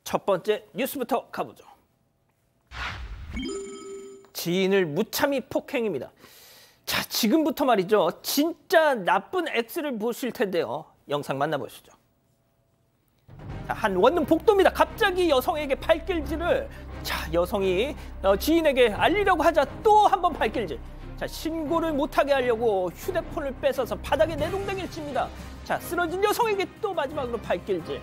첫 번째 뉴스부터 가보죠. 지인을 무참히 폭행입니다. 자, 지금부터 말이죠. 진짜 나쁜 X를 보실 텐데요. 영상 만나보시죠. 자, 한 원룸 복도입니다. 갑자기 여성에게 발길질을 여성이 지인에게 알리려고 하자 또 한 번 발길질. 자, 신고를 못하게 하려고 휴대폰을 뺏어서 바닥에 내동댕이를 칩니다. 자, 쓰러진 여성에게 또 마지막으로 발길질.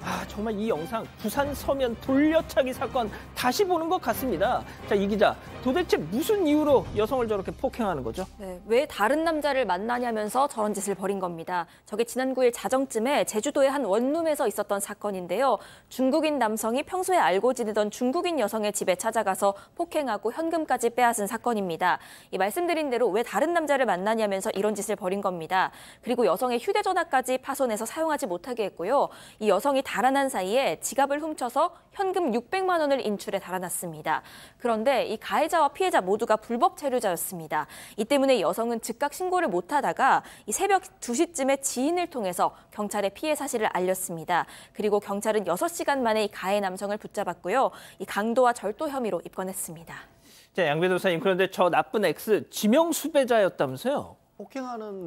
정말 이 영상 부산 서면 돌려차기 사건 다시 보는 것 같습니다. 자, 이 기자, 도대체 무슨 이유로 여성을 저렇게 폭행하는 거죠? 네, 왜 다른 남자를 만나냐면서 저런 짓을 벌인 겁니다. 저게 지난 9일 자정쯤에 제주도의 한 원룸에서 있었던 사건인데요. 중국인 남성이 평소에 알고 지내던 중국인 여성의 집에 찾아가서 폭행하고 현금까지 빼앗은 사건입니다. 이 말씀드린 대로 왜 다른 남자를 만나냐면서 이런 짓을 벌인 겁니다. 그리고 여성의 휴대전화까지 파손해서 사용하지 못하게 했고요. 이 여성이 달아난 사이에 지갑을 훔쳐서 현금 600만 원을 인출해 달아났습니다. 그런데 이 가해자와 피해자 모두가 불법 체류자였습니다. 이 때문에 여성은 즉각 신고를 못하다가 이 새벽 2시쯤에 지인을 통해서 경찰에 피해 사실을 알렸습니다. 그리고 경찰은 6시간 만에 이 가해 남성을 붙잡았고요. 이 강도와 절도 혐의로 입건했습니다. 자, 양 변호사님, 그런데 저 나쁜 X 지명 수배자였다면서요? 폭행하는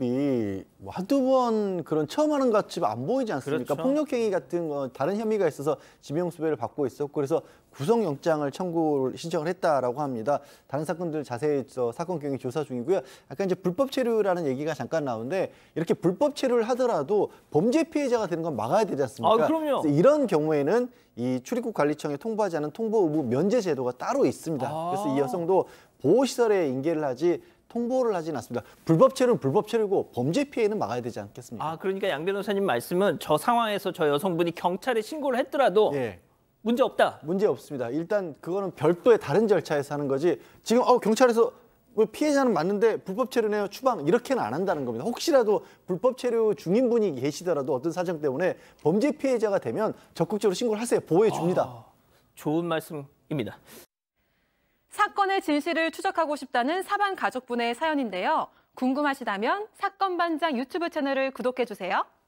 모습이 한두 번 그런 처음 하는 것 같이 안 보이지 않습니까? 그렇죠. 폭력행위 같은 다른 혐의가 있어서 지명수배를 받고 있었고 그래서 구속영장을 신청을 했다라고 합니다. 다른 사건들 자세히 사건 경위 조사 중이고요. 아까 이제 불법 체류라는 얘기가 잠깐 나오는데 이렇게 불법 체류를 하더라도 범죄 피해자가 되는 건 막아야 되지 않습니까? 그럼요. 이런 경우에는 이 출입국 관리청에 통보하지 않은 통보 의무 면제 제도가 따로 있습니다. 그래서 이 여성도 보호시설에 인계를 하지 통보를 하진 않습니다. 불법 체류는 불법 체류고 범죄 피해는 막아야 되지 않겠습니까? 그러니까 양 변호사님 말씀은 저 상황에서 저 여성분이 경찰에 신고를 했더라도 문제 없다. 문제 없습니다. 일단 그거는 별도의 다른 절차에서 하는 거지. 지금 경찰에서 피해자는 맞는데 불법 체류네요. 추방 이렇게는 안 한다는 겁니다. 혹시라도 불법 체류 중인 분이 계시더라도 어떤 사정 때문에 범죄 피해자가 되면 적극적으로 신고를 하세요. 보호해 줍니다. 좋은 말씀입니다. 사건의 진실을 추적하고 싶다는 사반 가족분의 사연인데요. 궁금하시다면 사건반장 유튜브 채널을 구독해주세요.